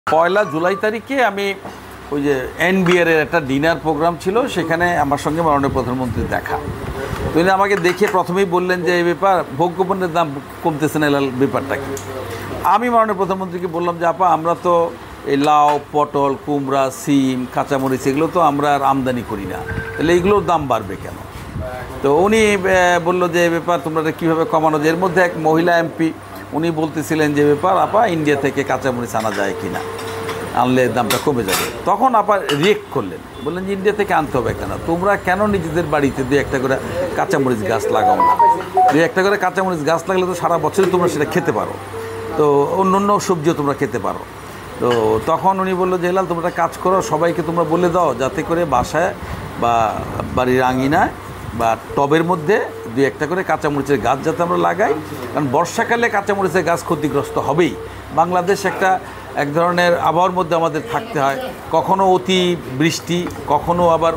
পয়লা জুলাই তারিখে আমি ওই যে এনবিআর এর একটা ডিনার প্রোগ্রাম ছিল, সেখানে আমার সঙ্গে মাননীয় প্রধানমন্ত্রী দেখা। তিনি আমাকে দেখে প্রথমেই বললেন যে এই ব্যাপার ভোগ্যপণ্যের দাম কমতেছে না, ব্যাপারটা কি। আমি মাননীয় প্রধানমন্ত্রীকে বললাম যে আপা, আমরা তো এই লাউ, পটল, কুমড়া, সিম, কাঁচামরিচ এগুলো তো আমরা আর আমদানি করি না, তাহলে এইগুলোর দাম বাড়বে কেন? তো উনি বললো যে এই ব্যাপার তোমরা কীভাবে কমানো যায়। এর মধ্যে এক মহিলা এমপি উনি বলতেছিলেন যে ব্যাপার আপা, ইন্ডিয়া থেকে কাঁচামরিচ আনা যায় কি না, আনলে দামটা কমে যাবে। তখন আপা রিয়েক্ট করলেন, বললেন যে ইন্ডিয়া থেকে আনতে হবে কেন, তোমরা কেন নিজেদের বাড়িতে দুই একটা করে কাঁচামরিচ গাছ লাগাও না? দুই একটা করে কাঁচামরিচ গাছ লাগলে তো সারা বছরই তোমরা সেটা খেতে পারো, তো অন্য অন্য সবজিও তোমরা খেতে পারো। তো তখন উনি বললো যে হেলাল, তোমরা কাজ করো, সবাইকে তোমরা বলে দাও যাতে করে বাসায় বা বাড়ির আঙিনায় বা টবের মধ্যে দুই একটা করে কাঁচামরিচের গাছ যাতে আমরা লাগাই, কারণ বর্ষাকালে কাঁচামরিচের গাছ ক্ষতিগ্রস্ত হবেই। বাংলাদেশ এক ধরনের আবহাওয়ার মধ্যে আমাদের থাকতে হয়, কখনো অতি বৃষ্টি, কখনো আবার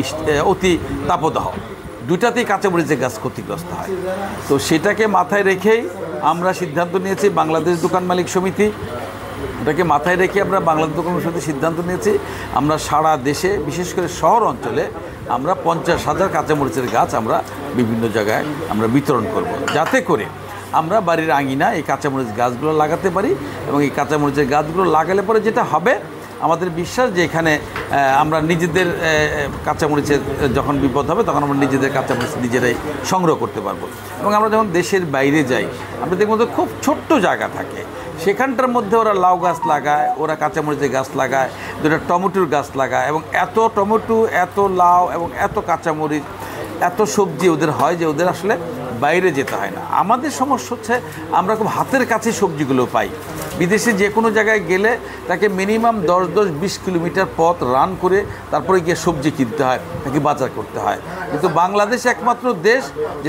অতি তাপদাহ, দুটাতেই কাঁচামরিচের গাছ ক্ষতিগ্রস্ত হয়। তো সেটাকে মাথায় রেখেই আমরা সিদ্ধান্ত নিয়েছি, বাংলাদেশ দোকান মালিক সমিতি, এটাকে মাথায় রেখে আমরা বাংলাদেশ দোকান মালিক সমিতি সিদ্ধান্ত নিয়েছি আমরা সারা দেশে, বিশেষ করে শহর অঞ্চলে আমরা 50,000 কাঁচামরিচের গাছ আমরা বিভিন্ন জায়গায় আমরা বিতরণ করব, যাতে করে আমরা বাড়ির আঙিনা এই কাঁচামরিচ গাছগুলো লাগাতে পারি। এবং এই কাঁচামরিচের গাছগুলো লাগালে পরে যেটা হবে, আমাদের বিশ্বাস যে এখানে আমরা নিজেদের কাঁচামরিচের যখন বিপদ হবে তখন আমরা নিজেদের কাঁচামরিচ নিজেরাই সংগ্রহ করতে পারবো। এবং আমরা যখন দেশের বাইরে যাই, আমরা দেখব যে খুব ছোট্ট জায়গা থাকে, সেখানটার মধ্যে ওরা লাউ গাছ লাগায়, ওরা কাঁচামরিচের গাছ লাগায়, দুটো টমেটোর গাছ লাগায়, এবং এত টমেটো, এত লাউ এবং এত কাঁচামরিচ, এত সবজি ওদের হয় যে ওদের আসলে বাইরে যেতে হয় না। আমাদের সমস্যা হচ্ছে আমরা খুব হাতের কাছে সবজিগুলো পাই। বিদেশে যে কোনো জায়গায় গেলে তাকে মিনিমাম 10-20 কিলোমিটার পথ রান করে তারপরে গিয়ে সবজি কিনতে হয়, তাকে বাজার করতে হয়। কিন্তু বাংলাদেশ একমাত্র দেশ যে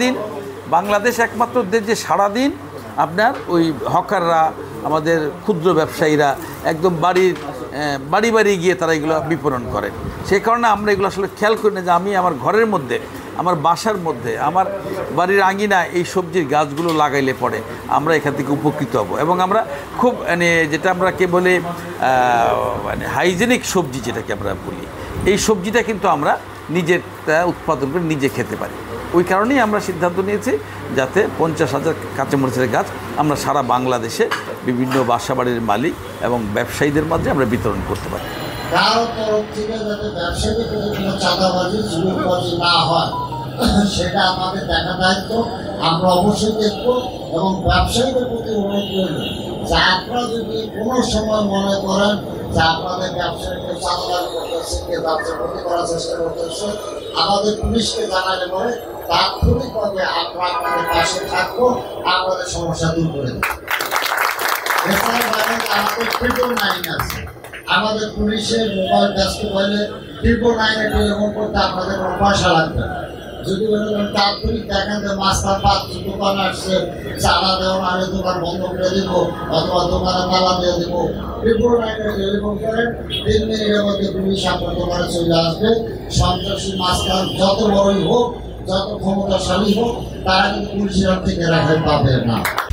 সারাদিন আপনার ওই হকাররা, আমাদের ক্ষুদ্র ব্যবসায়ীরা একদম বাড়ি গিয়ে তারা এগুলো বিপণন করেন। সেই কারণে আমরা এগুলো আসলে খেয়াল করি না যে আমি আমার ঘরের মধ্যে, আমার বাসার মধ্যে, আমার বাড়ির আঙিনা এই সবজির গাছগুলো লাগাইলে পরে আমরা এখান থেকে উপকৃত হব। এবং আমরা খুব যেটা আমরা বলি হাইজেনিক সবজি যেটাকে আমরা বলি, এই সবজিটা কিন্তু আমরা নিজেরটা উৎপাদন করে নিজে খেতে পারি। ওই কারণেই আমরা সিদ্ধান্ত নিয়েছি যাতে 50,000 কাঁচামরিচের গাছ আমরা সারা বাংলাদেশে বিভিন্ন বাসাবাড়ির মালিক এবং ব্যবসায়ীদের মাঝে আমরা বিতরণ করতে পারি। কারো তরফ থেকে যাতে ব্যবসায়ীদের প্রতি কোনো চাঁদাবাজি, জুলুমবাজি না হয় সেটা আমাদের দেখা দায়িত্ব, আমরা অবশ্যই দেখব। এবং ব্যবসায়ীদের প্রতি অনুরোধ করব যে আপনারা যদি কোনো সময় মনে করেন যে আপনাদের ব্যবসায়ীকে চাঁদাবাজি করতেছে, কে ব্যবসা ক্ষতি করার চেষ্টা করতেছে, আমাদের পুলিশকে জানালে পরে তাৎক্ষণিকভাবে আমরা আপনাদের পাশে থাকবো, আপনাদের সমস্যা দূর করে দেবো। এছাড়া আমাদের 999 আছে, আমাদের পুলিশের মোবাইল ব্যস্ত হলে 999-এ টেলিফোন করতে আপনাদের কোনো পয়সা লাগবে না। যদি তাৎক্ষণিক দেখেন যে মাস্টার পাত্র দোকান আসছে, চাঁদা দেওয়া নাহলে দোকান বন্ধ করে দিব অথবা দোকানে তালা দিয়ে দিব, 999-এ টেলিফোন করেন, 3 মিনিটের মধ্যে পুলিশ আপনার দোকানে চলে আসবে। সন্ত্রাসী মাস্টার যত বড়ই হোক, যত ক্ষমতাশালী হোক, তারা কিন্তু পুলিশের হাত থেকে রেহাই পাবে না।